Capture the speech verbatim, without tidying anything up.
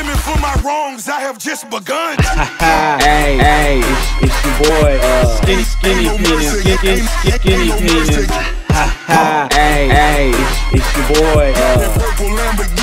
Payment for my wrongs, I have just begun. Hey, hey, it's, it's your boy, uh, Skinny, Skinny Penis, Skinny, Skinny Penis. Ha ha, hey, hey, it's, it's your boy, uh.